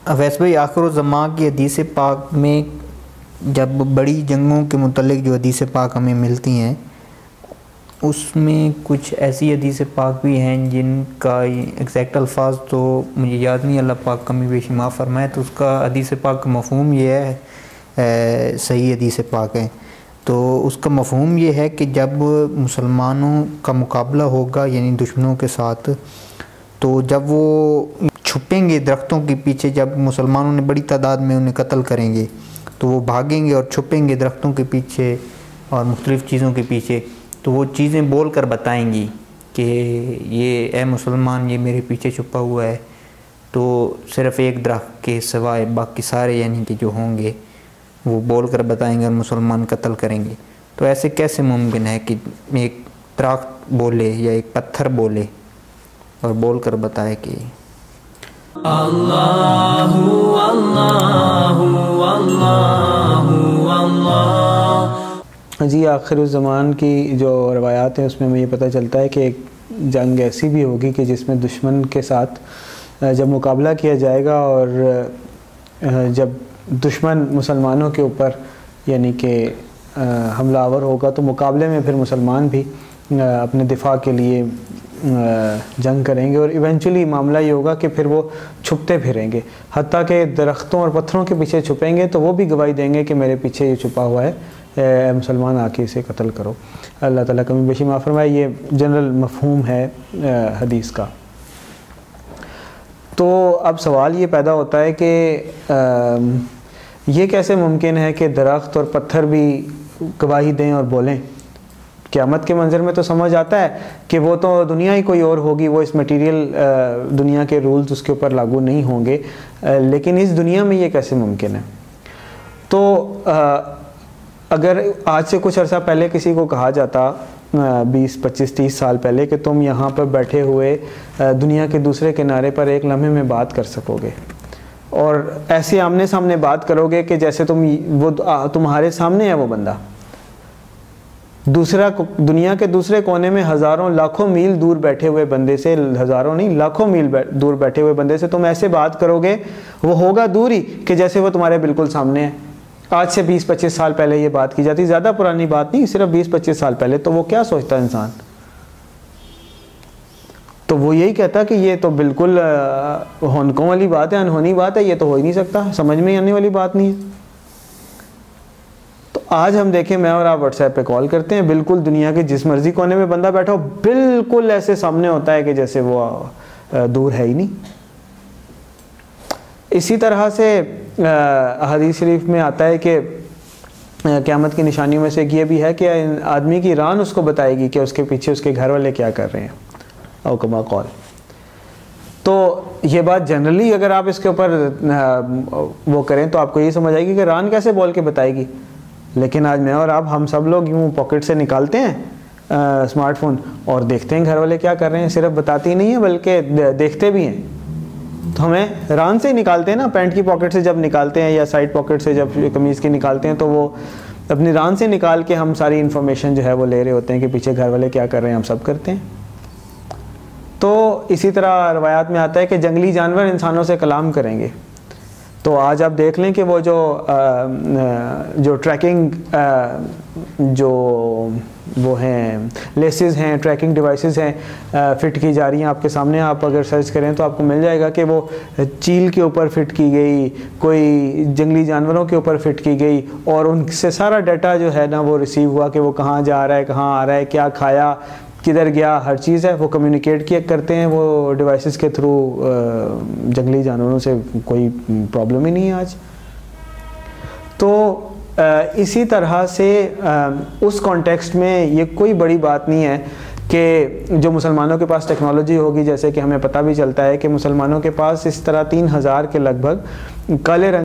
ویسے بھائی آخر الزمان کی حدیث پاک میں جب بڑی جنگوں کے متعلق جو حدیث پاک ہمیں ملتی ہیں اس میں کچھ ایسی حدیث پاک بھی ہیں جن کا ایگزیکٹ الفاظ تو مجھے یاد نہیں، اللہ پاک کمی بیشی معاف فرمائے، تو اس کا حدیث پاک کا مفہوم یہ ہے، صحیح حدیث پاک ہے تو اس کا مفہوم یہ ہے کہ جب مسلمانوں کا مقابلہ ہوگا یعنی دشمنوں کے ساتھ، تو جب وہ چھپیں گے درختوں کے پیچھے، جب مسلمانوں نے بڑی تعداد میں انہیں قتل کریں گے تو وہ بھاگیں گے اور چھپیں گے درختوں کے پیچھے اور مختلف چیزوں کے پیچھے، تو وہ چیزیں بول کر بتائیں گی کہ یہ اے مسلمان یہ میرے پیچھے چھپا ہوا ہے، تو صرف ایک درخت کے سوائے باقی سارے یعنی کہ جو ہوں گے وہ بول کر بتائیں گے اور مسلمان قتل کریں گے۔ تو ایسے کیسے ممکن ہے کہ ایک درخت بولے یا ایک پتھر بولے اور بول کر بتائے کہ اللہ اللہ اللہ اللہ۔ جی آخر الزمان کی جو روایات ہیں اس میں یہ پتہ چلتا ہے کہ ایک جنگ ایسی بھی ہوگی کہ جس میں دشمن کے ساتھ جب مقابلہ کیا جائے گا اور جب دشمن مسلمانوں کے اوپر یعنی کہ حملہ آور ہوگا تو مقابلے میں پھر مسلمان بھی اپنے دفاع کے لیے جنگ کریں گے، اور ایونچولی معاملہ یہ ہوگا کہ پھر وہ چھپتے پھریں گے، حتیٰ کہ درختوں اور پتھروں کے پیچھے چھپیں گے تو وہ بھی گواہی دیں گے کہ میرے پیچھے یہ چھپا ہوا ہے، اے مسلمان آ کے اسے قتل کرو۔ اللہ تعالیٰ کمی بیشی معاف فرمائے۔ یہ جنرل مفہوم ہے حدیث کا۔ تو اب سوال یہ پیدا ہوتا ہے کہ یہ کیسے ممکن ہے کہ درخت اور پتھر بھی گواہی دیں اور بولیں؟ قیامت کے منظر میں تو سمجھ آتا ہے کہ وہ تو دنیا ہی کوئی اور ہوگی، وہ اس میٹیریل دنیا کے رولز اس کے اوپر لاگو نہیں ہوں گے، لیکن اس دنیا میں یہ کیسے ممکن ہے؟ تو اگر آج سے کچھ عرصہ پہلے کسی کو کہا جاتا 20 25 30 سال پہلے کہ تم یہاں پر بیٹھے ہوئے دنیا کے دوسرے کنارے پر ایک لمحے میں بات کر سکو گے اور ایسے آمنے سامنے بات کرو گے کہ جیسے وہ تمہارے سامنے ہے وہ بندہ، دنیا کے دوسرے کونے میں ہزاروں لاکھوں میل دور بیٹھے ہوئے بندے سے، ہزاروں نہیں لاکھوں میل دور بیٹھے ہوئے بندے سے تم ایسے بات کرو گے، وہ ہوگا دور ہی کہ جیسے وہ تمہارے بالکل سامنے ہے۔ آج سے 20 25 سال پہلے یہ بات کی جاتی، زیادہ پرانی بات نہیں، صرف 20 25 سال پہلے، تو وہ کیا سوچتا انسان؟ تو وہ یہی کہتا کہ یہ تو بالکل ہونکوں والی بات ہے، انہونی بات ہے، یہ تو ہو ہی نہیں سکتا، سمجھ میں آنے والی بات نہیں ہے۔ تو آج ہم دیکھیں میں اور آپ واٹس ایپ پہ کال کرتے ہیں، بالکل دنیا کے جس مرضی کونے میں بندہ بیٹھا ہو بالکل ایسے سامنے ہوتا ہے کہ جیسے وہ دور ہے ہی نہیں۔ اسی طرح سے حدیث شریف میں آتا ہے کہ قیامت کی نشانیوں میں سے ایک یہ بھی ہے کہ آدمی کی ران اس کو بتائے گی کہ اس کے پیچھے اس کے گھر والے کیا کر رہے ہیں، او کما قال۔ تو یہ بات جنرلی اگر آپ اس کے اوپر وہ کریں تو آپ کو یہ سمجھ آئے گی کہ ران کیسے بول کے بتائے گی، لیکن آج میں اور آپ ہم سب لوگ یوں پاکٹ سے نکالتے ہیں اسمارٹ فون اور دیکھتے ہیں گھر والے کیا کر رہے ہیں، صرف بتاتے ہی نہیں ہیں بلکہ دیکھتے بھی ہیں۔ تو ہمیں ران سے ہی نکالتے ہیں نا، پینٹ کی پاکٹ سے جب نکالتے ہیں یا سائڈ پاکٹ سے جب قمیض کی نکالتے ہیں تو وہ اپنی ران سے نکال کے ہم ساری انفارمیشن جو ہے وہ لے رہے ہوتے ہیں کہ پیچھے گھر والے کیا کر رہے ہیں، ہم سب کرتے ہیں۔ تو اسی طرح روایات میں آتا ہے کہ جنگلی جانور انسانوں سے کلام کریں گے۔ تو آج آپ دیکھ لیں کہ وہ جو ٹریکنگ جو وہ ہیں لیسز ہیں، ٹریکنگ ڈیوائسز ہیں فٹ کی جا رہی ہیں آپ کے سامنے، آپ اگر سرچ کریں تو آپ کو مل جائے گا کہ وہ چیل کے اوپر فٹ کی گئی، کوئی جنگلی جانوروں کے اوپر فٹ کی گئی، اور ان سے سارا ڈیٹا جو ہے نا وہ ریسیو ہوا کہ وہ کہاں جا رہا ہے، کہاں آ رہا ہے، کیا کھایا، کدھر گیا، ہر چیز ہے وہ کمیونیکیٹ کرتے ہیں وہ ڈیوائسز کے تھرو۔ جنگلی جانوروں سے کوئی پرابلم ہی نہیں ہے آج۔ تو اسی طرح سے اس کانٹیکسٹ میں یہ کوئی بڑی بات نہیں ہے کہ جو مسلمانوں کے پاس ٹیکنالوجی ہوگی، جیسے کہ ہمیں پتہ بھی چلتا ہے کہ مسلمانوں کے پاس اس طرح 3000 کے لگ بھگ کالے رنگ